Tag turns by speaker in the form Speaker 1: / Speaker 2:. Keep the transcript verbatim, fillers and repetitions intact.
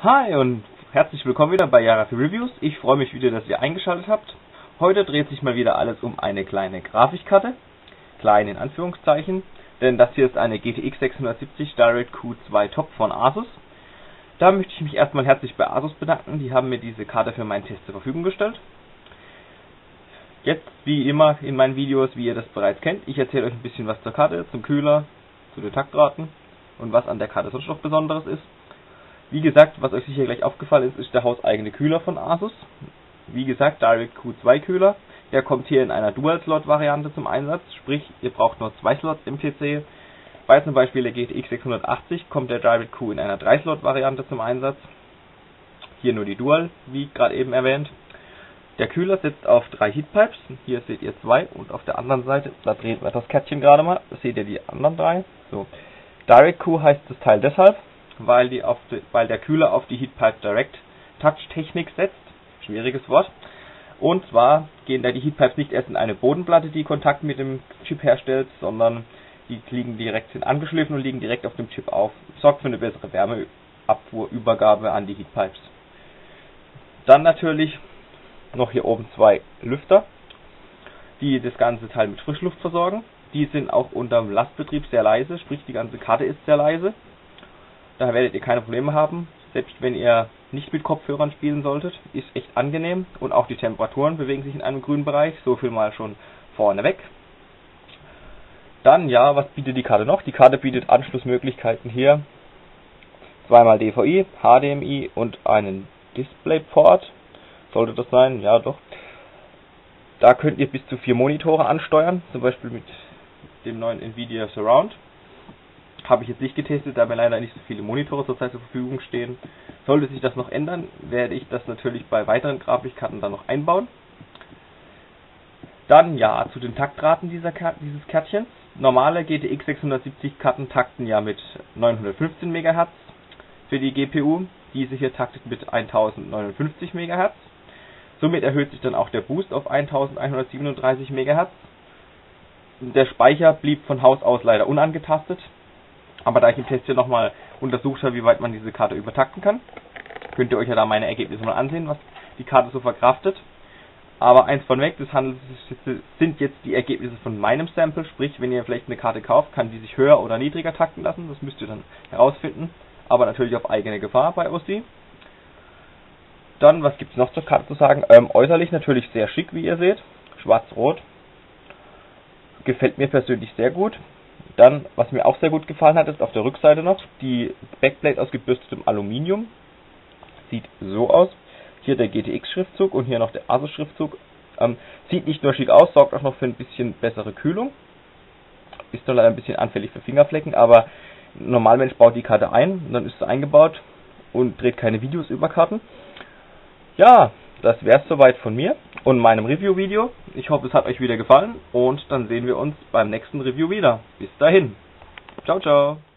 Speaker 1: Hi und herzlich willkommen wieder bei Yarafi Reviews. Ich freue mich wieder, dass ihr eingeschaltet habt. Heute dreht sich mal wieder alles um eine kleine Grafikkarte. Klein in Anführungszeichen, denn das hier ist eine G T X sechshundertsiebzig DirectQ zwei Top von Asus. Da möchte ich mich erstmal herzlich bei Asus bedanken. Die haben mir diese Karte für meinen Test zur Verfügung gestellt. Jetzt, wie immer in meinen Videos, wie ihr das bereits kennt, ich erzähle euch ein bisschen was zur Karte, zum Kühler, zu den Taktraten und was an der Karte sonst noch Besonderes ist. Wie gesagt, was euch sicher gleich aufgefallen ist, ist der hauseigene Kühler von Asus. Wie gesagt, DirectQ zwei Kühler. Der kommt hier in einer Dual-Slot-Variante zum Einsatz, sprich, ihr braucht nur zwei Slots im P C. Bei zum Beispiel der G T X sechshundertachtzig kommt der DirectQ in einer drei Slot Variante zum Einsatz. Hier nur die Dual, wie gerade eben erwähnt. Der Kühler setzt auf drei Heatpipes. Hier seht ihr zwei und auf der anderen Seite, da dreht wir das Kärtchen gerade mal, seht ihr die anderen drei. So. DirectQ heißt das Teil deshalb, weil, die auf die, weil der Kühler auf die Heatpipe Direct Touch Technik setzt. Schwieriges Wort. Und zwar gehen da die Heatpipes nicht erst in eine Bodenplatte, die Kontakt mit dem Chip herstellt, sondern die liegen direkt, sind angeschliffen und liegen direkt auf dem Chip auf. Sorgt für eine bessere Wärmeabfuhrübergabe an die Heatpipes. Dann natürlich noch hier oben zwei Lüfter, die das ganze Teil mit Frischluft versorgen. Die sind auch unter dem Lastbetrieb sehr leise, sprich die ganze Karte ist sehr leise. Da werdet ihr keine Probleme haben, selbst wenn ihr nicht mit Kopfhörern spielen solltet, ist echt angenehm und auch die Temperaturen bewegen sich in einem grünen Bereich, so viel mal schon vorneweg. Dann, ja, was bietet die Karte noch? Die Karte bietet Anschlussmöglichkeiten hier, zweimal D V I, H D M I und einen DisplayPort, sollte das sein, ja doch. Da könnt ihr bis zu vier Monitore ansteuern, zum Beispiel mit dem neuen Nvidia Surround. Habe ich jetzt nicht getestet, da mir leider nicht so viele Monitore zurzeit zur Verfügung stehen. Sollte sich das noch ändern, werde ich das natürlich bei weiteren Grafikkarten dann noch einbauen. Dann ja, zu den Taktraten dieser Kar dieses Kärtchens. Normale G T X sechshundertsiebzig Karten takten ja mit neunhundertfünfzehn Megahertz für die G P U. Diese hier taktet mit tausendneunundfünfzig Megahertz. Somit erhöht sich dann auch der Boost auf elfhundertsiebenunddreißig Megahertz. Der Speicher blieb von Haus aus leider unangetastet. Aber da ich im Test hier nochmal untersucht habe, wie weit man diese Karte übertakten kann, könnt ihr euch ja da meine Ergebnisse mal ansehen, was die Karte so verkraftet. Aber eins von weg, das handelt, sind jetzt die Ergebnisse von meinem Sample, sprich, wenn ihr vielleicht eine Karte kauft, kann die sich höher oder niedriger takten lassen, das müsst ihr dann herausfinden, aber natürlich auf eigene Gefahr bei O C. Dann, was gibt es noch zur Karte zu sagen? Ähm, äußerlich natürlich sehr schick, wie ihr seht, schwarz-rot, gefällt mir persönlich sehr gut. Dann, was mir auch sehr gut gefallen hat, ist auf der Rückseite noch die Backplate aus gebürstetem Aluminium. Sieht so aus. Hier der G T X-Schriftzug und hier noch der Asus-Schriftzug. Ähm, sieht nicht nur schick aus, sorgt auch noch für ein bisschen bessere Kühlung. Ist doch leider ein bisschen anfällig für Fingerflecken, aber ein Normalmensch baut die Karte ein und dann ist sie eingebaut und dreht keine Videos über Karten. Ja, das wäre es soweit von mir und meinem Review-Video. Ich hoffe, es hat euch wieder gefallen und dann sehen wir uns beim nächsten Review wieder. Bis dahin. Ciao, ciao.